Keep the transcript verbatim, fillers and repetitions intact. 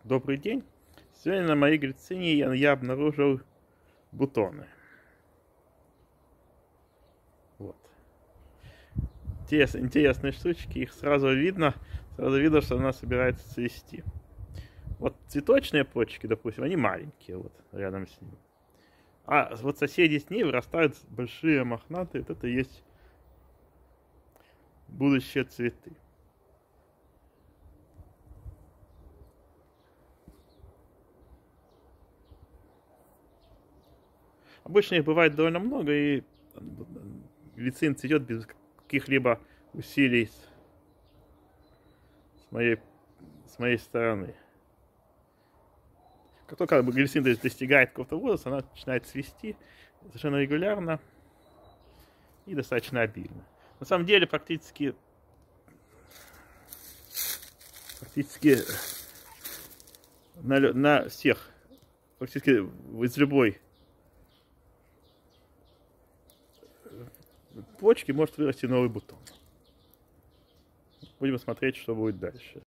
Добрый день! Сегодня на моей глицине я, я обнаружил бутоны. Вот. Интерес, интересные штучки, их сразу видно, сразу видно, что она собирается цвести. Вот цветочные почки, допустим, они маленькие, вот рядом с ним. А вот соседи с ней вырастают большие мохнатые, вот это и есть будущие цветы. Обычно их бывает довольно много, и глицин цветет без каких-либо усилий с моей, с моей стороны. Как только глицин достигает какого-то возраста, она начинает цвести совершенно регулярно и достаточно обильно. На самом деле, практически, практически на, на всех, практически из любой почки может вырасти новый бутон. Будем смотреть, что будет дальше.